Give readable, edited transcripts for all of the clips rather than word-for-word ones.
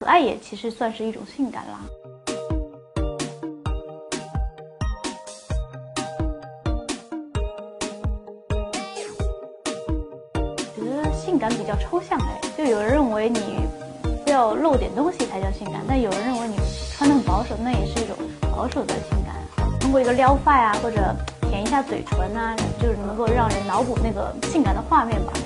爱也其实算是一种性感啦。觉得性感比较抽象哎，就有人认为你不要露点东西才叫性感，但有人认为你穿得很保守，那也是一种保守的性感。通过一个撩发呀，或者舔一下嘴唇啊，就是能够让人脑补那个性感的画面吧。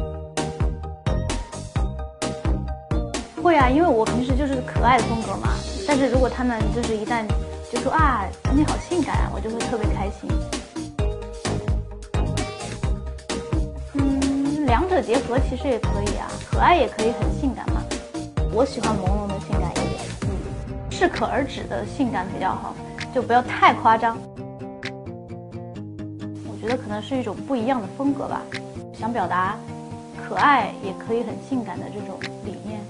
会啊，因为我平时就是可爱的风格嘛。但是如果他们就是一旦就说啊，你好性感啊，我就会特别开心。两者结合其实也可以啊，可爱也可以很性感嘛。我喜欢朦胧的性感一点，适可而止的性感比较好，就不要太夸张。我觉得可能是一种不一样的风格吧，想表达可爱也可以很性感的这种理念。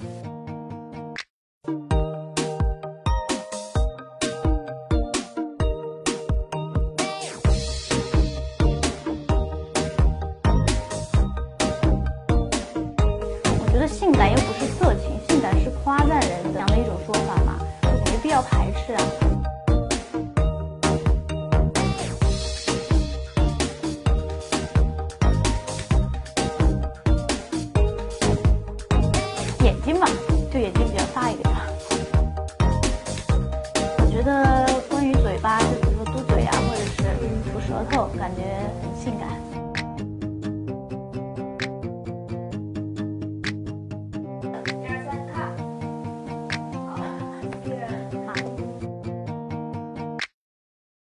我觉得性感又不是色情，性感是夸赞人这样的一种说法嘛，就没必要排斥啊。眼睛吧，就眼睛比较大一点吧。我觉得关于嘴巴，就比如说嘟嘴啊，或者是吐舌头，感觉很性感。